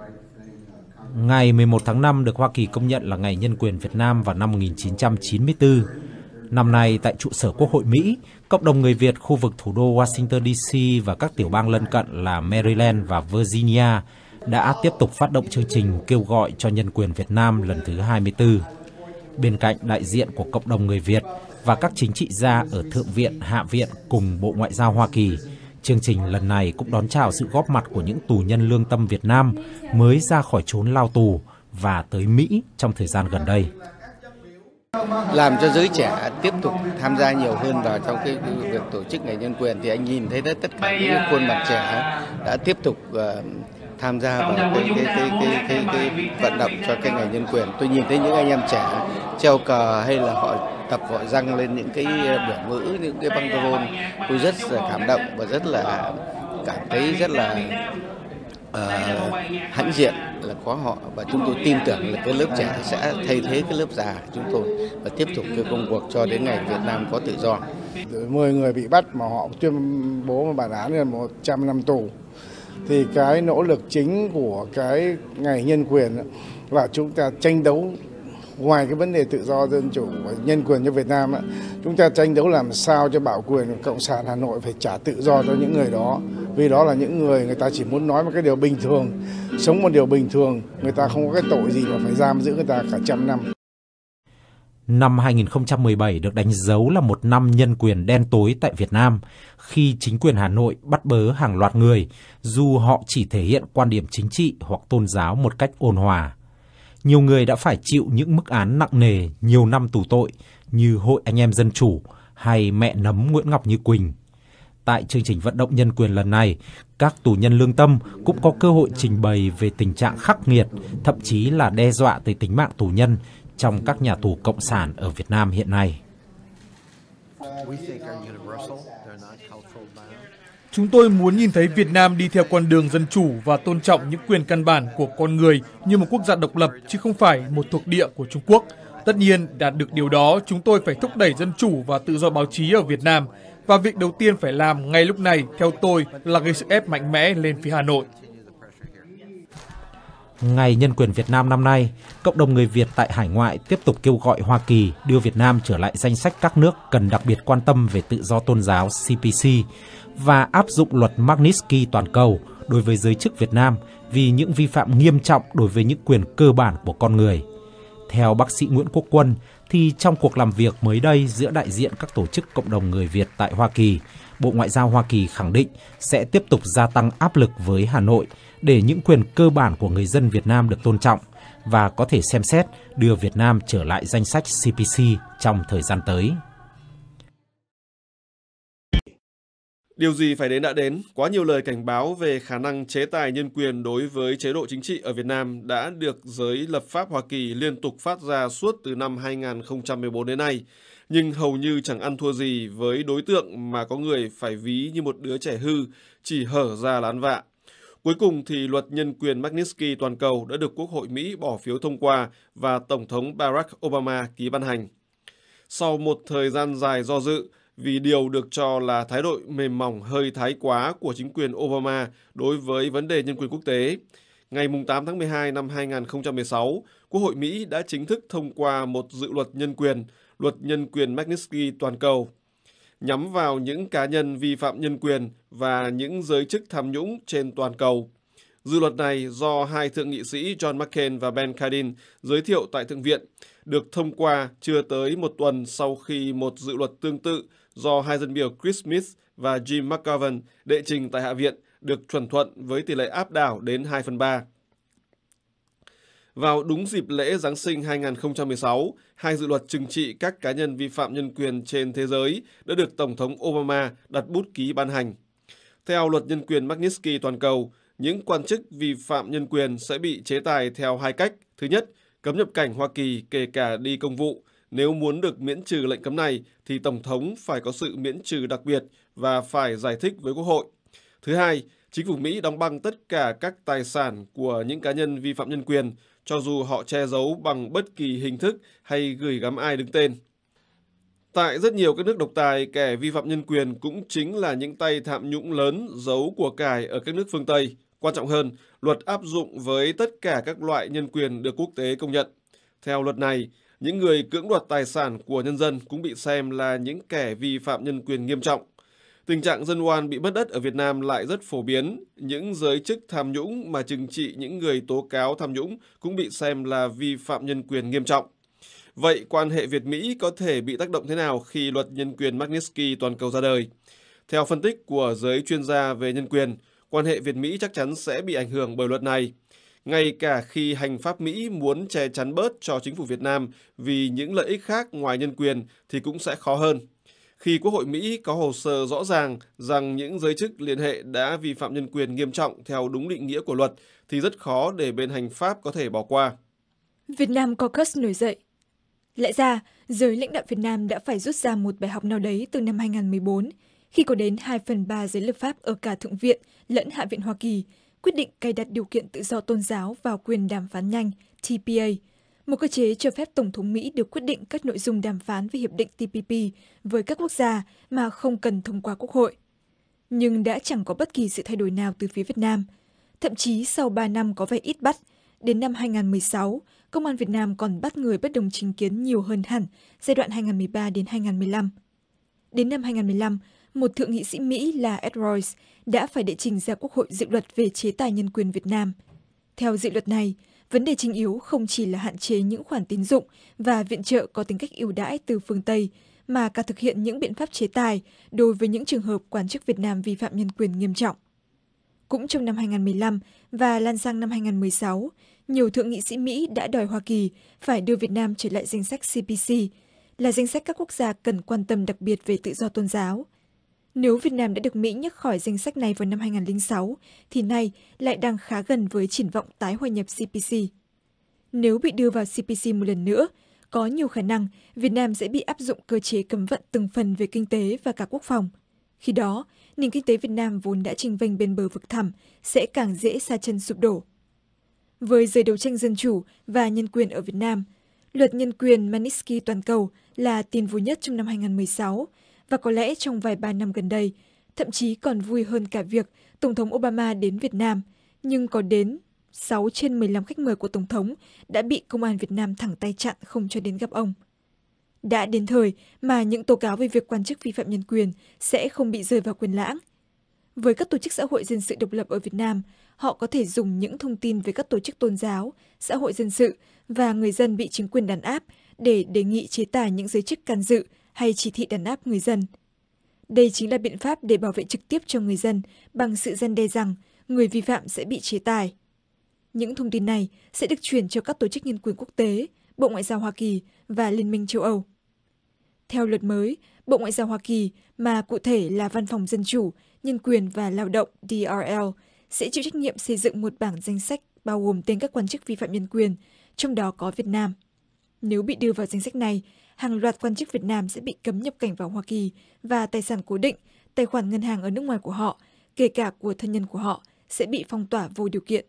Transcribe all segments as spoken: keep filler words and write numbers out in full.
Ngày mười một tháng năm được Hoa Kỳ công nhận là Ngày Nhân quyền Việt Nam vào năm một nghìn chín trăm chín mươi tư. Năm nay, tại trụ sở Quốc hội Mỹ, cộng đồng người Việt khu vực thủ đô Washington D C và các tiểu bang lân cận là Maryland và Virginia đã tiếp tục phát động chương trình kêu gọi cho nhân quyền Việt Nam lần thứ hai mươi tư. Bên cạnh đại diện của cộng đồng người Việt và các chính trị gia ở Thượng viện, Hạ viện cùng Bộ Ngoại giao Hoa Kỳ, chương trình lần này cũng đón chào sự góp mặt của những tù nhân lương tâm Việt Nam mới ra khỏi chốn lao tù và tới Mỹ trong thời gian gần đây. Làm cho giới trẻ tiếp tục tham gia nhiều hơn vào trong cái việc tổ chức Ngày Nhân quyền thì anh nhìn thấy đấy, tất cả những khuôn mặt trẻ đã tiếp tục uh, tham gia vào cái cái cái cái cái, cái vận động cho cái Ngày Nhân quyền. Tôi nhìn thấy những anh em trẻ treo cờ hay là họ tập gọi răng lên những cái biểu ngữ, những cái băng rôn, tôi rất là cảm động và rất là cảm thấy rất là uh, hãnh diện là có họ, và chúng tôi tin tưởng là cái lớp trẻ sẽ thay thế cái lớp già của chúng tôi và tiếp tục cái công cuộc cho đến ngày Việt Nam có tự do. mười người bị bắt mà họ tuyên bố một bản án là một trăm năm tù. Thì cái nỗ lực chính của cái Ngày Nhân quyền là chúng ta tranh đấu, ngoài cái vấn đề tự do dân chủ và nhân quyền cho Việt Nam, chúng ta tranh đấu làm sao cho bảo quyền Cộng sản Hà Nội phải trả tự do cho những người đó. Vì đó là những người người ta chỉ muốn nói một cái điều bình thường, sống một điều bình thường, người ta không có cái tội gì mà phải giam giữ người ta cả trăm năm. Năm hai nghìn không trăm mười bảy được đánh dấu là một năm nhân quyền đen tối tại Việt Nam, khi chính quyền Hà Nội bắt bớ hàng loạt người, dù họ chỉ thể hiện quan điểm chính trị hoặc tôn giáo một cách ôn hòa. Nhiều người đã phải chịu những mức án nặng nề, nhiều năm tù tội, như Hội Anh em Dân Chủ hay mẹ nấm Nguyễn Ngọc Như Quỳnh. Tại chương trình vận động nhân quyền lần này, các tù nhân lương tâm cũng có cơ hội trình bày về tình trạng khắc nghiệt, thậm chí là đe dọa tới tính mạng tù nhân trong các nhà tù cộng sản ở Việt Nam hiện nay. Chúng tôi muốn nhìn thấy Việt Nam đi theo con đường dân chủ và tôn trọng những quyền căn bản của con người như một quốc gia độc lập, chứ không phải một thuộc địa của Trung Quốc. Tất nhiên, đạt được điều đó, chúng tôi phải thúc đẩy dân chủ và tự do báo chí ở Việt Nam. Và việc đầu tiên phải làm ngay lúc này, theo tôi, là gây sức ép mạnh mẽ lên phía Hà Nội. Ngày Nhân quyền Việt Nam năm nay, cộng đồng người Việt tại hải ngoại tiếp tục kêu gọi Hoa Kỳ đưa Việt Nam trở lại danh sách các nước cần đặc biệt quan tâm về tự do tôn giáo C P C và áp dụng luật Magnitsky toàn cầu đối với giới chức Việt Nam vì những vi phạm nghiêm trọng đối với những quyền cơ bản của con người. Theo bác sĩ Nguyễn Quốc Quân, thì trong cuộc làm việc mới đây giữa đại diện các tổ chức cộng đồng người Việt tại Hoa Kỳ, Bộ Ngoại giao Hoa Kỳ khẳng định sẽ tiếp tục gia tăng áp lực với Hà Nội để những quyền cơ bản của người dân Việt Nam được tôn trọng và có thể xem xét đưa Việt Nam trở lại danh sách C P C trong thời gian tới. Điều gì phải đến đã đến, quá nhiều lời cảnh báo về khả năng chế tài nhân quyền đối với chế độ chính trị ở Việt Nam đã được giới lập pháp Hoa Kỳ liên tục phát ra suốt từ năm hai nghìn không trăm mười bốn đến nay, nhưng hầu như chẳng ăn thua gì với đối tượng mà có người phải ví như một đứa trẻ hư, chỉ hở ra là ăn vạ. Cuối cùng thì luật nhân quyền Magnitsky toàn cầu đã được Quốc hội Mỹ bỏ phiếu thông qua và Tổng thống Barack Obama ký ban hành. Sau một thời gian dài do dự, vì điều được cho là thái độ mềm mỏng hơi thái quá của chính quyền Obama đối với vấn đề nhân quyền quốc tế, ngày tám tháng mười hai năm hai nghìn không trăm mười sáu, Quốc hội Mỹ đã chính thức thông qua một dự luật nhân quyền, luật nhân quyền Magnitsky toàn cầu, nhắm vào những cá nhân vi phạm nhân quyền và những giới chức tham nhũng trên toàn cầu. Dự luật này do hai thượng nghị sĩ John McCain và Ben Cardin giới thiệu tại Thượng viện, được thông qua chưa tới một tuần sau khi một dự luật tương tự do hai dân biểu Chris Smith và Jim McGovern đệ trình tại Hạ viện được chuẩn thuận với tỷ lệ áp đảo đến hai phần ba. Vào đúng dịp lễ Giáng sinh hai nghìn không trăm mười sáu, hai dự luật trừng trị các cá nhân vi phạm nhân quyền trên thế giới đã được Tổng thống Obama đặt bút ký ban hành. Theo luật nhân quyền Magnitsky toàn cầu, những quan chức vi phạm nhân quyền sẽ bị chế tài theo hai cách. Thứ nhất, cấm nhập cảnh Hoa Kỳ kể cả đi công vụ. Nếu muốn được miễn trừ lệnh cấm này thì Tổng thống phải có sự miễn trừ đặc biệt và phải giải thích với Quốc hội. Thứ hai, chính phủ Mỹ đóng băng tất cả các tài sản của những cá nhân vi phạm nhân quyền, cho dù họ che giấu bằng bất kỳ hình thức hay gửi gắm ai đứng tên. Tại rất nhiều các nước độc tài, kẻ vi phạm nhân quyền cũng chính là những tay tham nhũng lớn giấu của cải ở các nước phương Tây. Quan trọng hơn, luật áp dụng với tất cả các loại nhân quyền được quốc tế công nhận. Theo luật này, những người cưỡng đoạt tài sản của nhân dân cũng bị xem là những kẻ vi phạm nhân quyền nghiêm trọng. Tình trạng dân oan bị mất đất ở Việt Nam lại rất phổ biến. Những giới chức tham nhũng mà trừng trị những người tố cáo tham nhũng cũng bị xem là vi phạm nhân quyền nghiêm trọng. Vậy quan hệ Việt-Mỹ có thể bị tác động thế nào khi luật nhân quyền Magnitsky toàn cầu ra đời? Theo phân tích của giới chuyên gia về nhân quyền, quan hệ Việt-Mỹ chắc chắn sẽ bị ảnh hưởng bởi luật này. Ngay cả khi hành pháp Mỹ muốn che chắn bớt cho chính phủ Việt Nam vì những lợi ích khác ngoài nhân quyền thì cũng sẽ khó hơn. Khi Quốc hội Mỹ có hồ sơ rõ ràng rằng những giới chức liên hệ đã vi phạm nhân quyền nghiêm trọng theo đúng định nghĩa của luật, thì rất khó để bên hành pháp có thể bỏ qua. Việt Nam Caucus nổi dậy. Lẽ ra, giới lãnh đạo Việt Nam đã phải rút ra một bài học nào đấy từ năm hai nghìn không trăm mười bốn, khi có đến hai phần ba giới lập pháp ở cả Thượng viện lẫn Hạ viện Hoa Kỳ quyết định cài đặt điều kiện tự do tôn giáo vào quyền đàm phán nhanh T P A, một cơ chế cho phép Tổng thống Mỹ được quyết định các nội dung đàm phán về hiệp định T P P với các quốc gia mà không cần thông qua Quốc hội. Nhưng đã chẳng có bất kỳ sự thay đổi nào từ phía Việt Nam. Thậm chí sau ba năm có vẻ ít bắt, đến năm hai nghìn không trăm mười sáu, Công an Việt Nam còn bắt người bất đồng chính kiến nhiều hơn hẳn giai đoạn hai nghìn không trăm mười ba đến hai nghìn không trăm mười lăm. Đến năm hai nghìn không trăm mười lăm, một thượng nghị sĩ Mỹ là Ed Royce đã phải đệ trình ra Quốc hội dự luật về chế tài nhân quyền Việt Nam. Theo dự luật này, vấn đề chính yếu không chỉ là hạn chế những khoản tín dụng và viện trợ có tính cách ưu đãi từ phương Tây, mà cả thực hiện những biện pháp chế tài đối với những trường hợp quan chức Việt Nam vi phạm nhân quyền nghiêm trọng. Cũng trong năm hai nghìn không trăm mười lăm và lan sang năm hai nghìn không trăm mười sáu, nhiều thượng nghị sĩ Mỹ đã đòi Hoa Kỳ phải đưa Việt Nam trở lại danh sách C P C, là danh sách các quốc gia cần quan tâm đặc biệt về tự do tôn giáo. Nếu Việt Nam đã được Mỹ nhấc khỏi danh sách này vào năm hai nghìn không trăm lẻ sáu, thì nay lại đang khá gần với triển vọng tái hòa nhập C P C. Nếu bị đưa vào C P C một lần nữa, có nhiều khả năng Việt Nam sẽ bị áp dụng cơ chế cấm vận từng phần về kinh tế và cả quốc phòng. Khi đó, nền kinh tế Việt Nam vốn đã chênh vênh bên bờ vực thẳm sẽ càng dễ sa chân sụp đổ. Với giới đấu tranh dân chủ và nhân quyền ở Việt Nam, luật nhân quyền Magnitsky toàn cầu là tin vui nhất trong năm hai nghìn không trăm mười sáu, và có lẽ trong vài ba năm gần đây, thậm chí còn vui hơn cả việc Tổng thống Obama đến Việt Nam, nhưng có đến sáu trên mười lăm khách mời của Tổng thống đã bị Công an Việt Nam thẳng tay chặn không cho đến gặp ông. Đã đến thời mà những tố cáo về việc quan chức vi phạm nhân quyền sẽ không bị rơi vào quên lãng. Với các tổ chức xã hội dân sự độc lập ở Việt Nam, họ có thể dùng những thông tin về các tổ chức tôn giáo, xã hội dân sự và người dân bị chính quyền đàn áp để đề nghị chế tài những giới chức can dự hay chỉ thị đàn áp người dân. Đây chính là biện pháp để bảo vệ trực tiếp cho người dân bằng sự răn đe rằng người vi phạm sẽ bị chế tài. Những thông tin này sẽ được chuyển cho các tổ chức nhân quyền quốc tế, Bộ Ngoại giao Hoa Kỳ và Liên minh châu Âu. Theo luật mới, Bộ Ngoại giao Hoa Kỳ, mà cụ thể là Văn phòng Dân chủ, Nhân quyền và Lao động D R L, sẽ chịu trách nhiệm xây dựng một bảng danh sách bao gồm tên các quan chức vi phạm nhân quyền, trong đó có Việt Nam. Nếu bị đưa vào danh sách này, hàng loạt quan chức Việt Nam sẽ bị cấm nhập cảnh vào Hoa Kỳ và tài sản cố định, tài khoản ngân hàng ở nước ngoài của họ, kể cả của thân nhân của họ, sẽ bị phong tỏa vô điều kiện.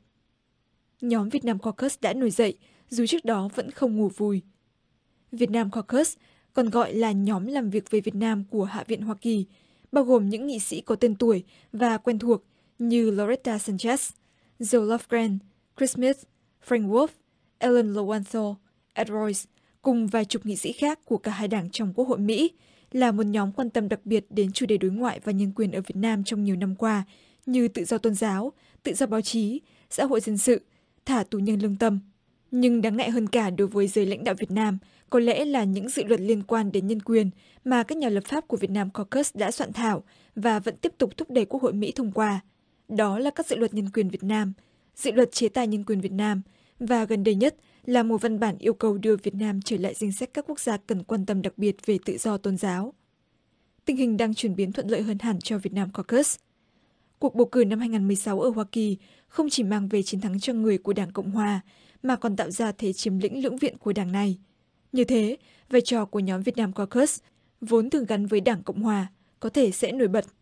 Nhóm Việt Nam Caucus đã nổi dậy, dù trước đó vẫn không ngủ vùi. Việt Nam Caucus, còn gọi là nhóm làm việc về Việt Nam của Hạ viện Hoa Kỳ, bao gồm những nghị sĩ có tên tuổi và quen thuộc như Loretta Sanchez, Joe Lofgren, Chris Smith, Frank Wolf, Ellen Lowenthal, Ed Royce, cùng vài chục nghị sĩ khác của cả hai đảng trong Quốc hội Mỹ, là một nhóm quan tâm đặc biệt đến chủ đề đối ngoại và nhân quyền ở Việt Nam trong nhiều năm qua, như tự do tôn giáo, tự do báo chí, xã hội dân sự, thả tù nhân lương tâm. Nhưng đáng ngại hơn cả đối với giới lãnh đạo Việt Nam, có lẽ là những dự luật liên quan đến nhân quyền mà các nhà lập pháp của Việt Nam Caucus đã soạn thảo và vẫn tiếp tục thúc đẩy Quốc hội Mỹ thông qua. Đó là các dự luật nhân quyền Việt Nam, dự luật chế tài nhân quyền Việt Nam, và gần đây nhất là một văn bản yêu cầu đưa Việt Nam trở lại danh sách các quốc gia cần quan tâm đặc biệt về tự do tôn giáo. Tình hình đang chuyển biến thuận lợi hơn hẳn cho Việt Nam Caucus. Cuộc bầu cử năm hai nghìn không trăm mười sáu ở Hoa Kỳ không chỉ mang về chiến thắng cho người của Đảng Cộng Hòa, mà còn tạo ra thế chiếm lĩnh lưỡng viện của đảng này. Như thế, vai trò của nhóm Việt Nam Caucus, vốn thường gắn với Đảng Cộng Hòa, có thể sẽ nổi bật.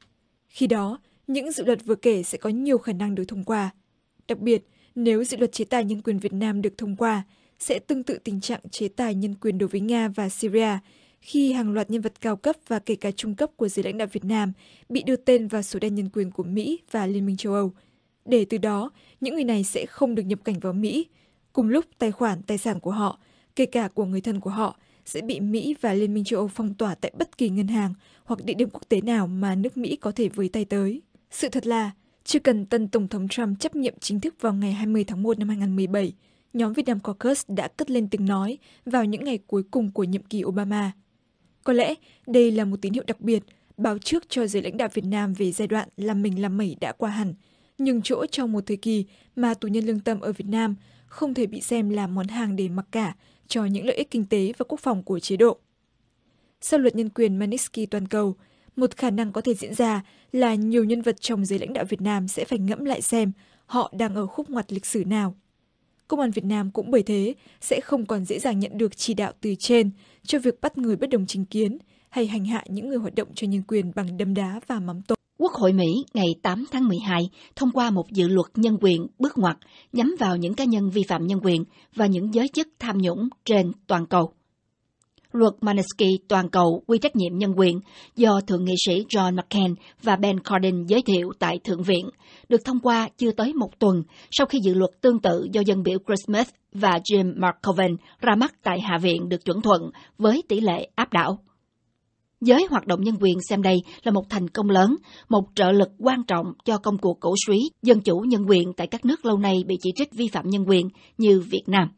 Khi đó, những dự luật vừa kể sẽ có nhiều khả năng được thông qua. Đặc biệt, nếu dự luật chế tài nhân quyền Việt Nam được thông qua, sẽ tương tự tình trạng chế tài nhân quyền đối với Nga và Syria, khi hàng loạt nhân vật cao cấp và kể cả trung cấp của giới lãnh đạo Việt Nam bị đưa tên vào số đen nhân quyền của Mỹ và Liên minh châu Âu. để từ đó những người này sẽ không được nhập cảnh vào Mỹ. Cùng lúc, tài khoản, tài sản của họ, kể cả của người thân của họ, sẽ bị Mỹ và Liên minh châu Âu phong tỏa tại bất kỳ ngân hàng hoặc địa điểm quốc tế nào mà nước Mỹ có thể với tay tới. Sự thật là, chưa cần tân Tổng thống Trump chấp nhiệm chính thức vào ngày hai mươi tháng một năm hai nghìn không trăm mười bảy, nhóm Việt Nam Caucus đã cất lên tiếng nói vào những ngày cuối cùng của nhiệm kỳ Obama. Có lẽ đây là một tín hiệu đặc biệt, báo trước cho giới lãnh đạo Việt Nam về giai đoạn làm mình làm mẩy đã qua hẳn, nhưng chỗ trong một thời kỳ mà tù nhân lương tâm ở Việt Nam không thể bị xem là món hàng để mặc cả cho những lợi ích kinh tế và quốc phòng của chế độ. Sau luật nhân quyền Magnitsky toàn cầu, một khả năng có thể diễn ra là nhiều nhân vật trong giới lãnh đạo Việt Nam sẽ phải ngẫm lại xem họ đang ở khúc ngoặt lịch sử nào. Công an Việt Nam cũng bởi thế sẽ không còn dễ dàng nhận được chỉ đạo từ trên cho việc bắt người bất đồng chính kiến hay hành hạ những người hoạt động cho nhân quyền bằng đấm đá và mắng tội. Quốc hội Mỹ ngày tám tháng mười hai thông qua một dự luật nhân quyền bước ngoặt nhắm vào những cá nhân vi phạm nhân quyền và những giới chức tham nhũng trên toàn cầu. Luật Magnitsky toàn cầu quy trách nhiệm nhân quyền do Thượng nghị sĩ John McCain và Ben Cardin giới thiệu tại Thượng viện, được thông qua chưa tới một tuần sau khi dự luật tương tự do dân biểu Chris Smith và Jim McGovern ra mắt tại Hạ viện được chuẩn thuận với tỷ lệ áp đảo. Giới hoạt động nhân quyền xem đây là một thành công lớn, một trợ lực quan trọng cho công cuộc cổ súy dân chủ nhân quyền tại các nước lâu nay bị chỉ trích vi phạm nhân quyền như Việt Nam.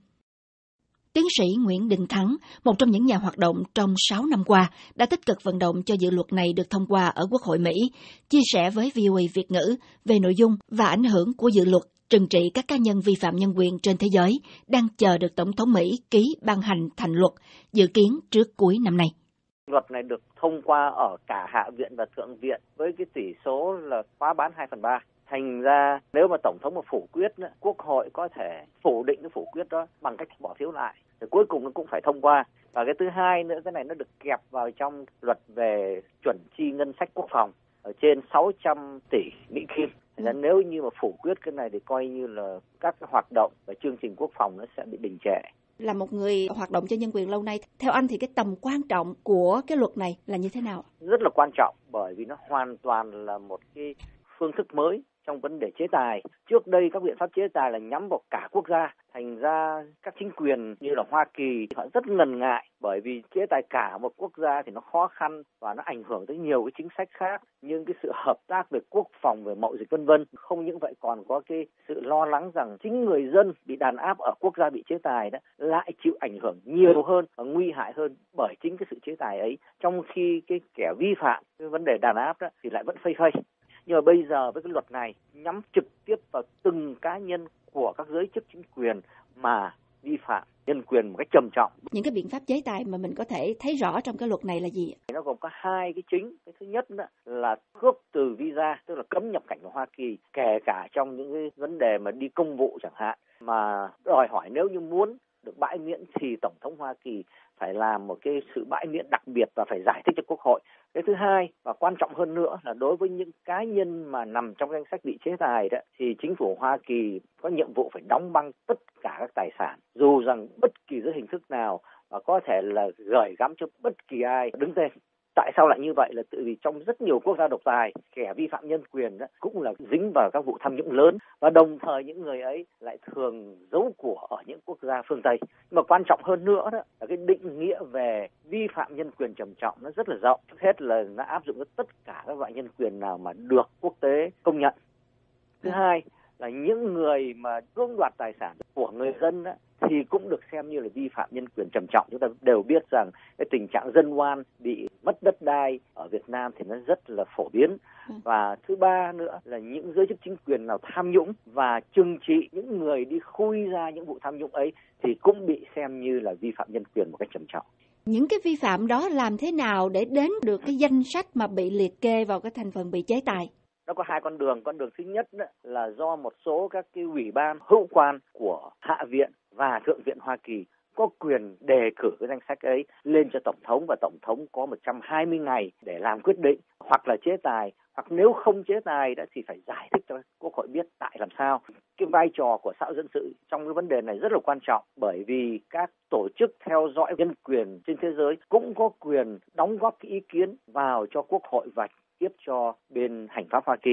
Tiến sĩ Nguyễn Đình Thắng, một trong những nhà hoạt động trong sáu năm qua, đã tích cực vận động cho dự luật này được thông qua ở Quốc hội Mỹ, chia sẻ với vê o a Việt ngữ về nội dung và ảnh hưởng của dự luật trừng trị các cá nhân vi phạm nhân quyền trên thế giới đang chờ được Tổng thống Mỹ ký ban hành thành luật, dự kiến trước cuối năm nay. Luật này được thông qua ở cả Hạ viện và Thượng viện với cái tỷ số là quá bán hai phần ba. Thành ra nếu mà Tổng thống mà phủ quyết, Quốc hội có thể phủ định cái phủ quyết đó bằng cách bỏ phiếu lại. Rồi cuối cùng nó cũng phải thông qua. Và cái thứ hai nữa, cái này nó được kẹp vào trong luật về chuẩn chi ngân sách quốc phòng ở trên sáu trăm tỷ Mỹ Kim. Thành ra nếu như mà phủ quyết cái này thì coi như là các cái hoạt động và chương trình quốc phòng nó sẽ bị đình trệ. Là một người hoạt động cho nhân quyền lâu nay, theo anh thì cái tầm quan trọng của cái luật này là như thế nào? Rất là quan trọng bởi vì nó hoàn toàn là một cái phương thức mới trong vấn đề chế tài. Trước đây các biện pháp chế tài là nhắm vào cả quốc gia, thành ra các chính quyền như là Hoa Kỳ họ rất ngần ngại bởi vì chế tài cả một quốc gia thì nó khó khăn và nó ảnh hưởng tới nhiều cái chính sách khác, nhưng cái sự hợp tác về quốc phòng, về mậu dịch vân vân. Không những vậy còn có cái sự lo lắng rằng chính người dân bị đàn áp ở quốc gia bị chế tài đó lại chịu ảnh hưởng nhiều hơn và nguy hại hơn bởi chính cái sự chế tài ấy, trong khi cái kẻ vi phạm cái vấn đề đàn áp đó thì lại vẫn phây phây. Nhưng mà bây giờ với cái luật này nhắm trực tiếp vào từng cá nhân của các giới chức chính quyền mà vi phạm nhân quyền một cách trầm trọng. Những cái biện pháp chế tài mà mình có thể thấy rõ trong cái luật này là gì? Nó gồm có hai cái chính. Cái thứ nhất là cướp từ visa, tức là cấm nhập cảnh vào Hoa Kỳ, kể cả trong những cái vấn đề mà đi công vụ chẳng hạn, mà đòi hỏi nếu như muốn được bãi miễn thì Tổng thống Hoa Kỳ phải làm một cái sự bãi miễn đặc biệt và phải giải thích cho Quốc hội. Cái thứ hai và quan trọng hơn nữa là đối với những cá nhân mà nằm trong danh sách bị chế tài đó, thì chính phủ Hoa Kỳ có nhiệm vụ phải đóng băng tất cả các tài sản, dù rằng bất kỳ dưới hình thức nào và có thể là gửi gắm cho bất kỳ ai đứng tên. Tại sao lại như vậy là tự vì trong rất nhiều quốc gia độc tài, kẻ vi phạm nhân quyền đó cũng là dính vào các vụ tham nhũng lớn, và đồng thời những người ấy lại thường giấu của ở những quốc gia phương Tây. Nhưng mà quan trọng hơn nữa đó là cái định nghĩa về vi phạm nhân quyền trầm trọng nó rất là rộng. Trước hết là nó áp dụng cho tất cả các loại nhân quyền nào mà được quốc tế công nhận. Thứ hai là những người mà cưỡng đoạt tài sản của người dân đó, thì cũng được xem như là vi phạm nhân quyền trầm trọng. Chúng ta đều biết rằng cái tình trạng dân oan bị mất đất đai ở Việt Nam thì nó rất là phổ biến. Và thứ ba nữa là những giới chức chính quyền nào tham nhũng và trừng trị những người đi khui ra những vụ tham nhũng ấy thì cũng bị xem như là vi phạm nhân quyền một cách trầm trọng. Những cái vi phạm đó làm thế nào để đến được cái danh sách mà bị liệt kê vào cái thành phần bị chế tài? Nó có hai con đường. Con đường thứ nhất là do một số các cái ủy ban hữu quan của Hạ viện và Thượng viện Hoa Kỳ có quyền đề cử cái danh sách ấy lên cho Tổng thống, và Tổng thống có một trăm hai mươi ngày để làm quyết định hoặc là chế tài, hoặc nếu không chế tài đó thì phải giải thích cho Quốc hội biết tại làm sao. Cái vai trò của xã hội dân sự trong cái vấn đề này rất là quan trọng, bởi vì các tổ chức theo dõi nhân quyền trên thế giới cũng có quyền đóng góp cái ý kiến vào cho Quốc hội và tiếp cho bên hành pháp Hoa Kỳ.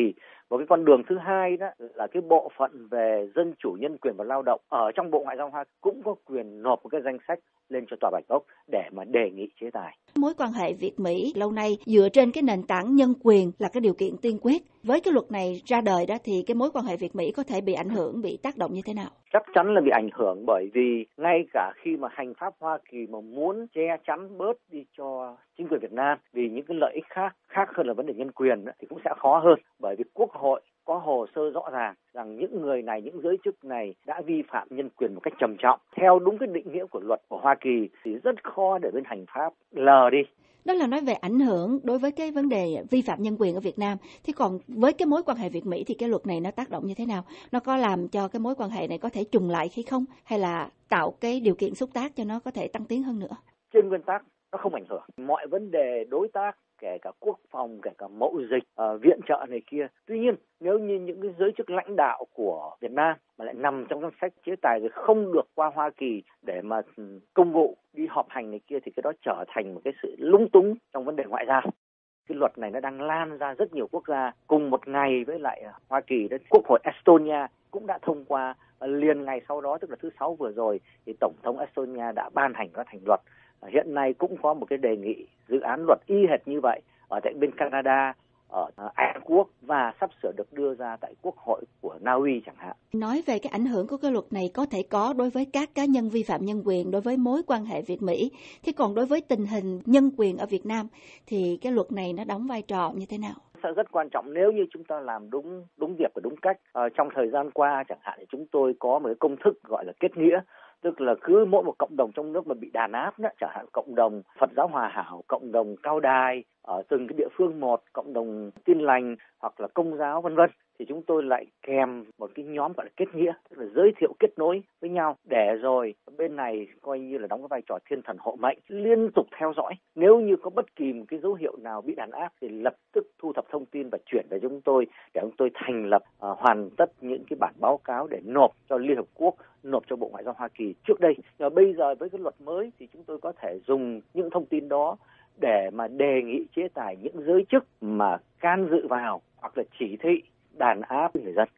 Và cái con đường thứ hai đó là cái bộ phận về dân chủ, nhân quyền và lao động ở trong Bộ Ngoại giao Hoa cũng có quyền nộp một cái danh sách lên cho Tòa Bạch Ốc để mà đề nghị chế tài. Mối quan hệ Việt-Mỹ lâu nay dựa trên cái nền tảng nhân quyền là cái điều kiện tiên quyết. Với cái luật này ra đời đó thì cái mối quan hệ Việt-Mỹ có thể bị ảnh hưởng, bị tác động như thế nào? Chắc chắn là bị ảnh hưởng, bởi vì ngay cả khi mà hành pháp Hoa Kỳ mà muốn che chắn bớt đi cho chính quyền Việt Nam vì những cái lợi ích khác khác hơn là vấn đề nhân quyền đó, thì cũng sẽ khó hơn, bởi vì Quốc hội có hồ sơ rõ ràng rằng những người này, những giới chức này đã vi phạm nhân quyền một cách trầm trọng. Theo đúng cái định nghĩa của luật của Hoa Kỳ thì rất khó để bên hành pháp lờ đi. Đó là nói về ảnh hưởng đối với cái vấn đề vi phạm nhân quyền ở Việt Nam. Thế còn với cái mối quan hệ Việt-Mỹ thì cái luật này nó tác động như thế nào? Nó có làm cho cái mối quan hệ này có thể trùng lại hay không? Hay là tạo cái điều kiện xúc tác cho nó có thể tăng tiến hơn nữa? Trên nguyên tắc nó không ảnh hưởng. Mọi vấn đề đối tác, kể cả quốc phòng, kể cả mậu dịch, uh, viện trợ này kia. Tuy nhiên, nếu như những cái giới chức lãnh đạo của Việt Nam mà lại nằm trong danh sách chế tài rồi không được qua Hoa Kỳ để mà công vụ, đi họp hành này kia, thì cái đó trở thành một cái sự lúng túng trong vấn đề ngoại giao. Cái luật này nó đang lan ra rất nhiều quốc gia. Cùng một ngày với lại Hoa Kỳ, đó, Quốc hội Estonia cũng đã thông qua. Liền ngày sau đó, tức là thứ Sáu vừa rồi, thì Tổng thống Estonia đã ban hành nó thành luật. Hiện nay cũng có một cái đề nghị dự án luật y hệt như vậy ở tại bên Canada, ở Anh Quốc và sắp sửa được đưa ra tại Quốc hội của Na Uy chẳng hạn. Nói về cái ảnh hưởng của cái luật này có thể có đối với các cá nhân vi phạm nhân quyền, đối với mối quan hệ Việt-Mỹ. Thế còn đối với tình hình nhân quyền ở Việt Nam thì cái luật này nó đóng vai trò như thế nào? Sẽ rất quan trọng nếu như chúng ta làm đúng đúng việc và đúng cách. Ờ, trong thời gian qua chẳng hạn thì chúng tôi có một cái công thức gọi là kết nghĩa. Tức là cứ mỗi một cộng đồng trong nước mà bị đàn áp đó, chẳng hạn cộng đồng Phật giáo Hòa Hảo, cộng đồng Cao Đài ở từng cái địa phương một, cộng đồng Tin Lành hoặc là Công giáo vân vân, thì chúng tôi lại kèm một cái nhóm gọi là kết nghĩa, tức là giới thiệu kết nối với nhau để rồi bên này coi như là đóng cái vai trò thiên thần hộ mệnh, liên tục theo dõi. Nếu như có bất kỳ một cái dấu hiệu nào bị đàn áp thì lập tức thu thập thông tin và chuyển về chúng tôi để chúng tôi thành lập uh, hoàn tất những cái bản báo cáo để nộp cho Liên Hợp Quốc, nộp cho Bộ Ngoại giao Hoa Kỳ trước đây. Nhưng bây giờ với cái luật mới thì chúng tôi có thể dùng những thông tin đó để mà đề nghị chế tài những giới chức mà can dự vào hoặc là chỉ thị đàn áp người dân.